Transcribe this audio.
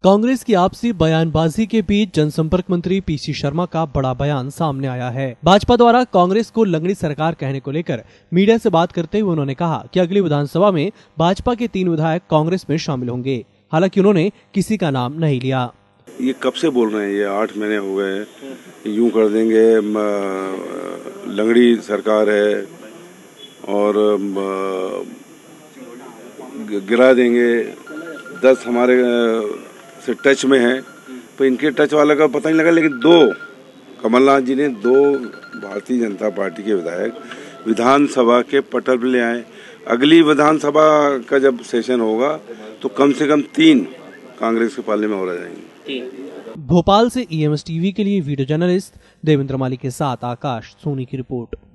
कांग्रेस की आपसी बयानबाजी के बीच जनसंपर्क मंत्री पीसी शर्मा का बड़ा बयान सामने आया है। भाजपा द्वारा कांग्रेस को लंगड़ी सरकार कहने को लेकर मीडिया से बात करते हुए उन्होंने कहा कि अगली विधानसभा में भाजपा के 3 विधायक कांग्रेस में शामिल होंगे। हालांकि उन्होंने किसी का नाम नहीं लिया। ये कब से बोल रहे हैं, ये 8 महीने हो गए, यूं कर देंगे, लंगड़ी सरकार है और गिरा देंगे। 10 हमारे से टच में है, तो इनके टच वाले का पता नहीं लगा, लेकिन 2 कमलनाथ जी ने 2 भारतीय जनता पार्टी के विधायक विधानसभा के पटल पर ले आए। अगली विधानसभा का जब सेशन होगा तो कम से कम 3 कांग्रेस के पाले में हो जाएंगे। भोपाल से EMS टीवी के लिए वीडियो जर्नलिस्ट देवेंद्र माली के साथ आकाश सोनी की रिपोर्ट।